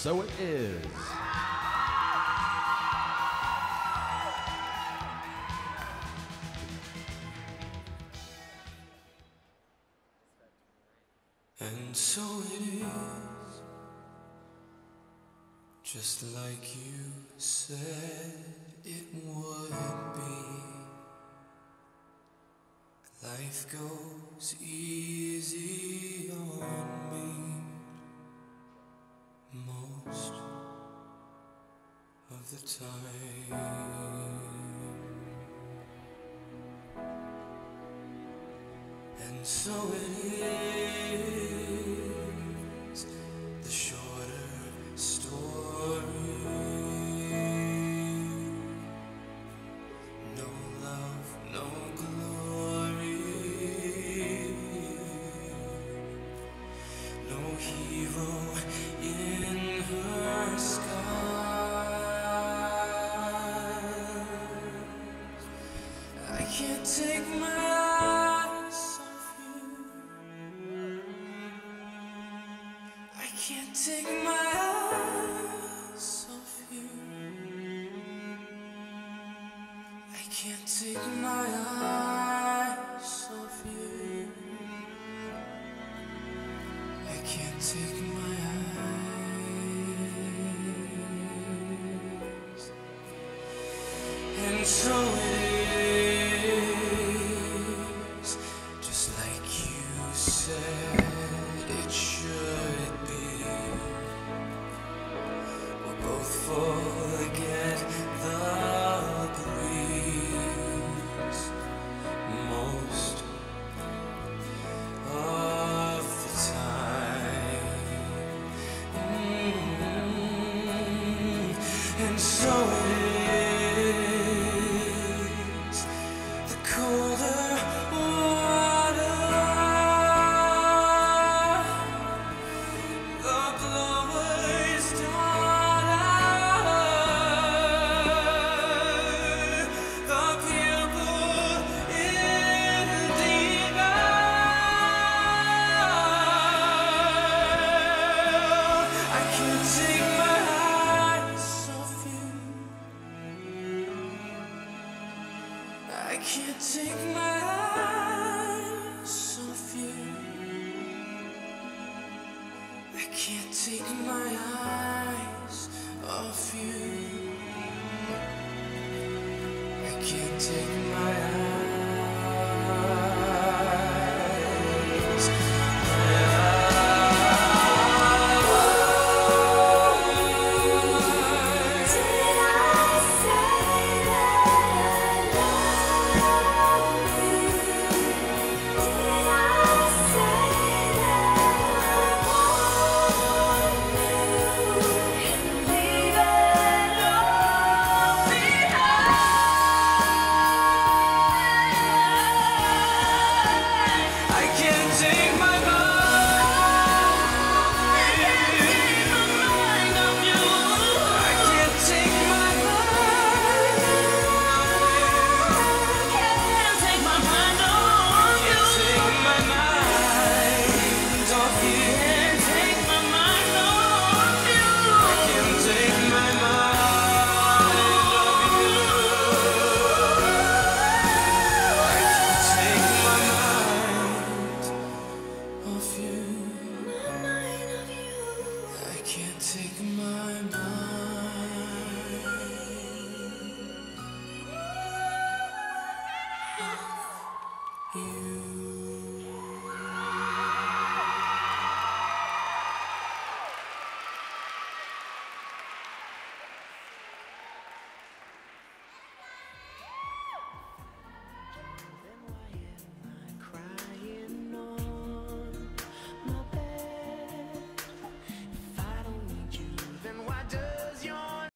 So It Is. And so it is, just like you said it would be. Life goes easy on me most of the time. And so it is, the shorter story. No love, no glory. No hero in her sky. I can't take my eyes off you. I can't take my eyes off you. I can't take my eyes off you. I can't take my eyes. And so it is, just like you said it should be. We'll both forget the breeze most of the time. And so it is, the colder water, the blower's daughter, the pupil indigo. I can't take my eyes off you. I can't take my eyes off you. I can't take my eyes off you. I can't take my eyes. You